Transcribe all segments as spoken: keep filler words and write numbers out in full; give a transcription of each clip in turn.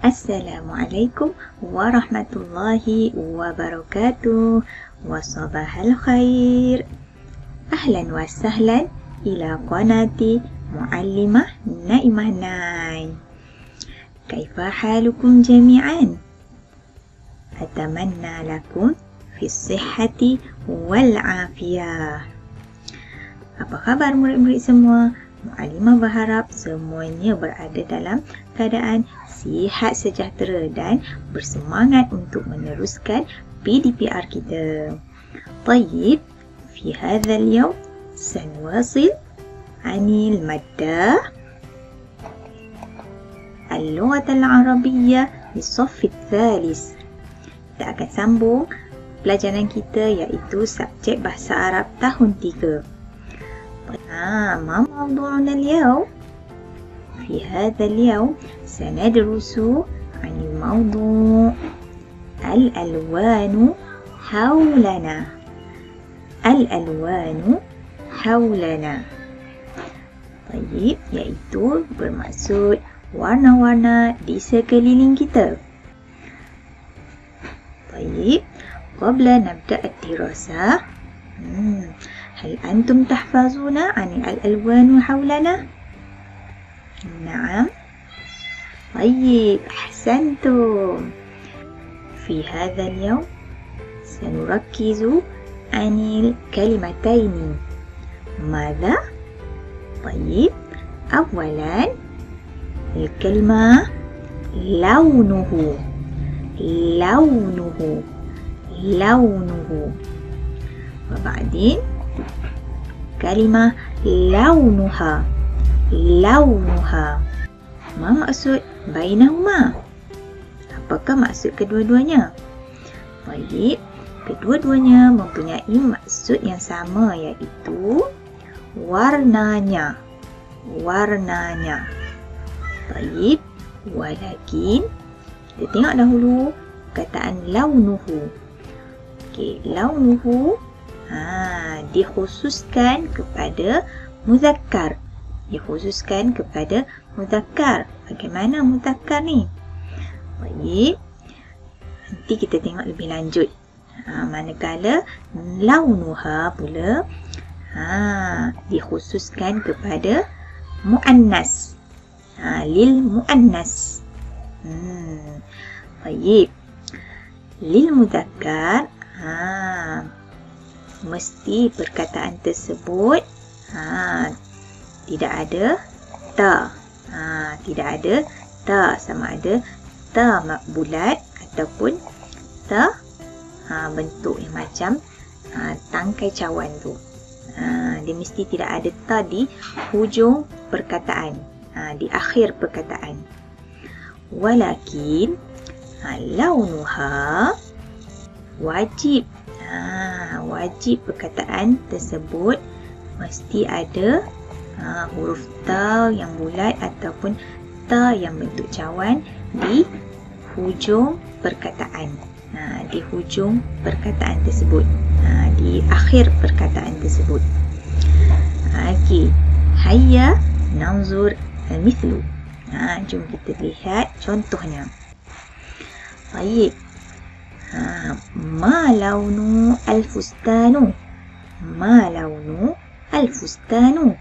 Assalamualaikum warahmatullahi wabarakatuh. Wasabahal khair. Ahlan wa sahlan ila qanati Muallimah Naimah Nine. Kaifa halukum jami'an? Atamanna lakum fi sihhati wal afiyah. Apa khabar murid-murid semua? Muallimah berharap semuanya berada dalam keadaan sihat sejahtera dan bersemangat untuk meneruskan P D P R kita. Tayyib, fi hadzal yawm sanwasil anil maddah al-lughah al-arabiyyah lis-saff ats-tsalis. Kita akan sambung pelajaran kita iaitu subjek bahasa Arab tahun tiga. Ah, ma mawdu'una al-yawm? في هذا اليوم سندرس عن الموضوع الألوان حولنا. الألوان حولنا. طيب, iaitu bermaksud warna-warna di sekeliling kita. طيب, قبل نبدأ الدراسة هل أنتم تحفظون عن الألوان حولنا؟ نعم. طيب, أحسنتم. في هذا اليوم سنركز عن الكلمتين. ماذا؟ طيب, أولا الكلمة لونه. لونه لونه وبعدين كلمة لونها. Launuha. Ma maksud bainahuma? Apakah maksud kedua-duanya? Baik, kedua-duanya mempunyai maksud yang sama iaitu warnanya. Warnanya. Baik, walakin kita tengok dahulu kataan launuhu. Okey, launuhu ha, dikhususkan kepada muzakkar. Dikhususkan kepada muzakkar. Bagaimana muzakkar ni? Baik, nanti kita tengok lebih lanjut. Ha, manakala launuha pula ha, dikhususkan kepada muannas. Ha, lil muannas. Hmm. Baik. Lil muzakkar ha, mesti perkataan tersebut ha, tidak ada ta. Ha, tidak ada ta, sama ada ta makbulat ataupun ta ha, bentuk yang macam ha, tangkai cawan tu. Ha, dia mesti tidak ada ta di hujung perkataan, ha, di akhir perkataan. Walakin ha, launuha wajib. Ha, wajib perkataan tersebut mesti ada Ha, huruf ta yang bulat ataupun ta yang bentuk cawan di hujung perkataan. Ha, di hujung perkataan tersebut. Ha, di akhir perkataan tersebut. Ha, Okey. Hayya nanzur al-mithlu. Ha, jom kita lihat contohnya. Baik. Ha, ma launu al-fustanu? Ma launu al-fustanu?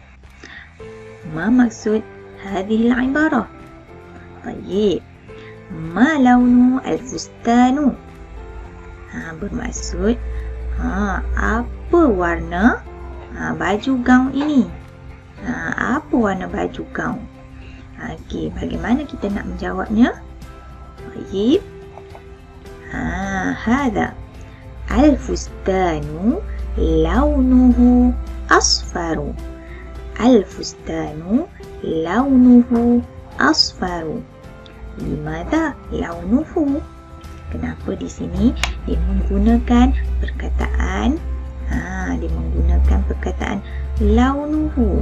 ما مقصود هذه العبارة؟ طيب, ما لون الفستان؟ Ha, bermaksud ha, apa warna ha, baju gaun ini? Ha, apa warna baju gaun? Ha, Okey, bagaimana kita nak menjawabnya? Baik. Ha, هذا الفستان لونه أصفر. الفستان لونه أصفر. لماذا لونه؟ Kenapa di sini dia menggunakan perkataan ha, dia menggunakan perkataan launuhu?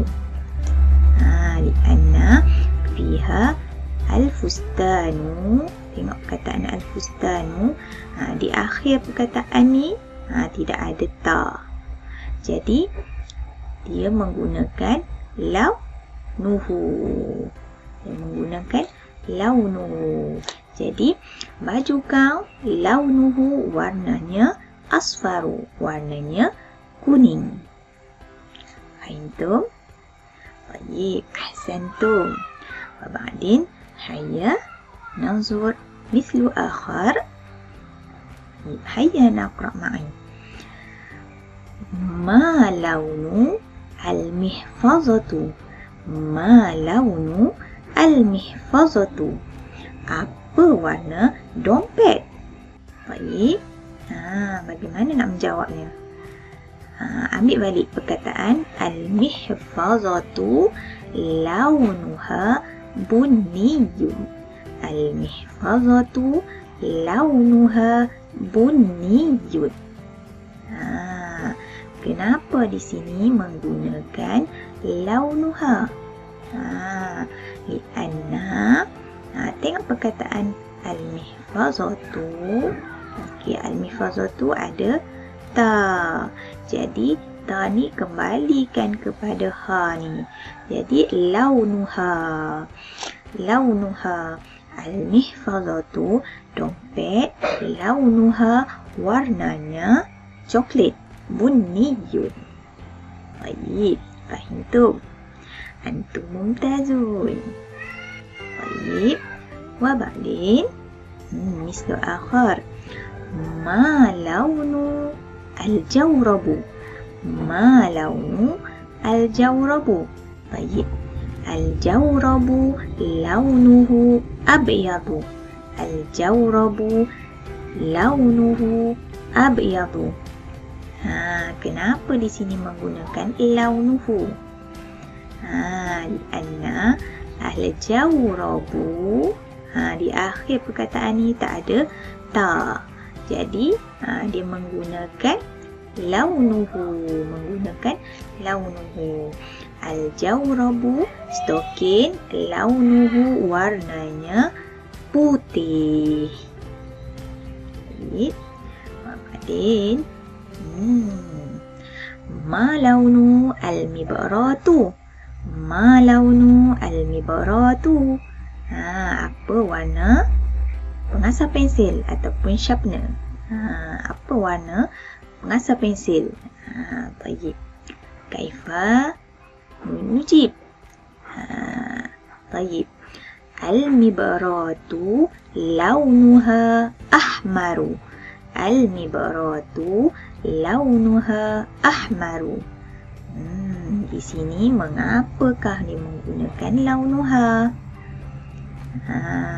Ha, lianna fiha al-fustanu. Tengok perkataan al-fustanu ha, di akhir perkataan ni ha, tidak ada ta. Jadi dia menggunakan launuhu. Dia menggunakan launuhu. Jadi, baju kau launuhu warnanya asfaru, warnanya kuning. Fahimtum? Baik, ahsantum. وبعدين هيا ننظر مثل آخر. هيا نقرأ معي. ما لون المحفظة؟ ما لون المحفظة؟ Apa warna dompet? Baik. Ha, bagaimana nak menjawabnya? Ha, ambil balik perkataan al-mihfazatu launuha bunniyun. Al-mihfazatu launuha bunniyun. Ha, kenapa di sini menggunakan launuha? Ha, lianna, ha, tengok perkataan al-mihfazatu. Okey, al-mihfazatu ada ta. Jadi ta ni kembalikan kepada ha ni. Jadi launuha. Launuha al-mihfazatu dompet, launuha warnanya coklat, bunniyun. Baik, fahimtum? Antum mumtazun. Baik. Wa ba'din hmm, mislu akhar. Ma launu al-jawrabu? Ma launu al-jawrabu? Baik. Al-jawrabu launuhu abyadu. Al-jawrabu launuhu abyadu. Ha, kenapa di sini menggunakan launuhu? Ha, lianna al-jawrabu, ha, di akhir perkataan ni tak ada ta. Jadi ha, dia menggunakan launuhu, menggunakan launuhu. Al-jawrabu stokin, launuhu warnanya putih. Baik. Kemudian hmm. Ma launu al-mibaratu? Ma launu al-mibaratu? Ha, apa warna pengasah pensil ataupun sharpener? Ha, apa warna pengasah pensil? Ha, baik. Kaifa nujib? Ha, baik. Al-mibaratu launuha ahmaru. Al-mibaratu launuha ahmaru. Hmm, di sini mengapakah dia menggunakan launuha? Ha,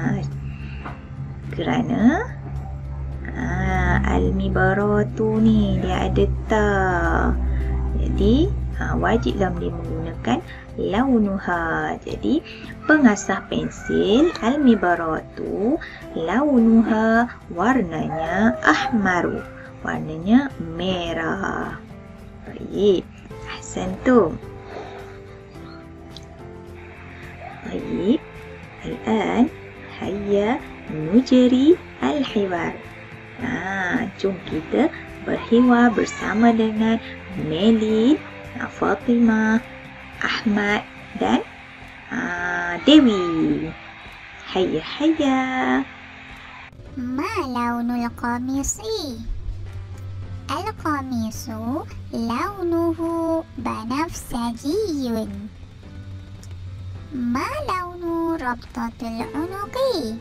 kerana ha, al-mibaratu ni dia ada ta. Jadi ha, wajiblah dia menggunakan launuha. Jadi pengasah pensil al-mibaratu launuha warnanya ahmaru, warnanya merah. Baik, ahsantum. Baik, الآن هيا نجري الحوار. Nah, jom kita berhiwar bersama dengan Melin, Fatimah, Ahmad dan uh, Dewi. Hayya hayya. Ma launul qamisi? Al-qamisu launuhu banafsajiyun. Ma launu rabtatul unuqi?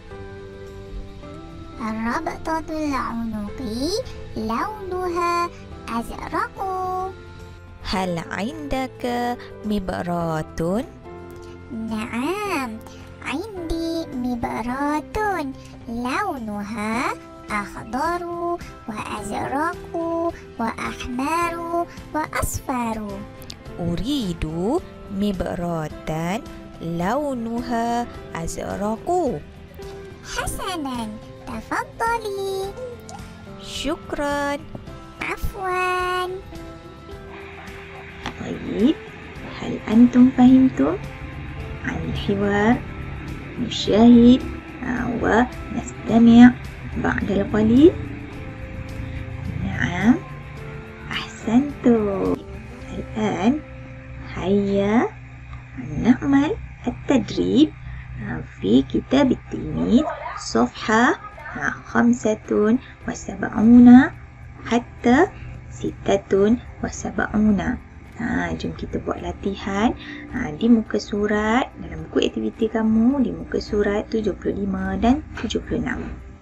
Rabtatul unuqi launuha azraqu. Hal indaka mibratun? Naam, indi mibratun launuha akhdaru wa azraqu wa ahmaru wa asfaru. Uridu mibratan launuha azraqu. Hasanan, tafaddali. Syukran. Afwan. طيب، هل أنتم فهمتم عن الحوار؟ نشاهد ونستمع بعد القليل. نعم، أحسنتم. الآن هيا نعمل التدريب في كتاب التلميذ صفحة خمسة وسبعون حتى ستة وسبعون. Ha, jom kita buat latihan ha, di muka surat, dalam buku aktiviti kamu, di muka surat tujuh puluh lima dan tujuh puluh enam.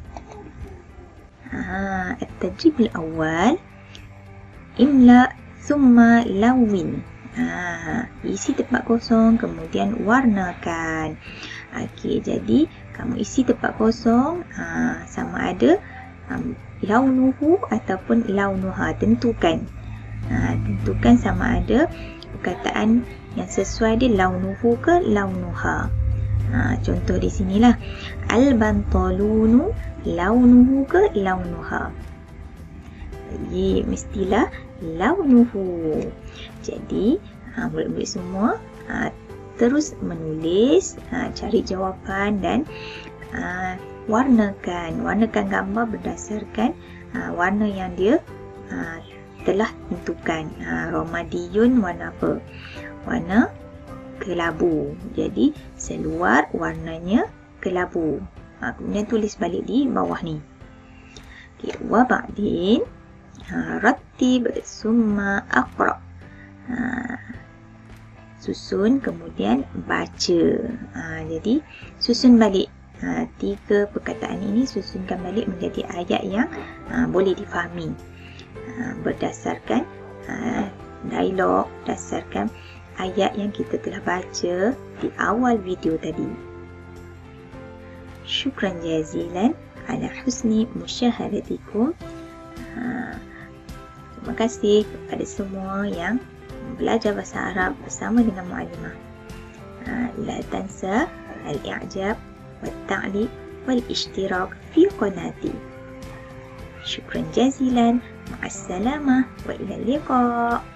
Ha, At-tajrib al-awwal, imla thumma lawin. Ha, isi tempat kosong, kemudian warnakan. Okey, jadi kamu isi tempat kosong ha, sama ada um, launuhu ataupun launuha. Tentukan. Ha, tentukan sama ada perkataan yang sesuai dia launuhu ke launuha. Ha, contoh di sinilah. Al-bantalunu launuhu ke launuha. Jadi mestilah launuhu. Jadi ha, murid-murid semua ha, terus menulis, ha, cari jawapan dan ha, warnakan. Warnakan gambar berdasarkan ha, warna yang dia ha, telah tentukan. Ha, Romadiyun warna apa? Warna kelabu. Jadi seluar warnanya kelabu. Ha, kemudian tulis balik di bawah ni. Okay, wa ba'din ha, rattib summa aqra. Ha, susun kemudian baca. Ha, jadi susun balik. Ha, tiga perkataan ini susunkan balik menjadi ayat yang ha, boleh difahami. Ha, berdasarkan ha, dialog, berdasarkan ayat yang kita telah baca di awal video tadi. Syukran jazilan ala husni musyahadatikum. Ha, terima kasih kepada semua yang belajar bahasa Arab bersama dengan Muallimah. Ha, la tansa al-i'jab wal-ta'liq wal-ishtirak fi qanati. Syukran jazilan. Ma'assalamah wa ila liqa'.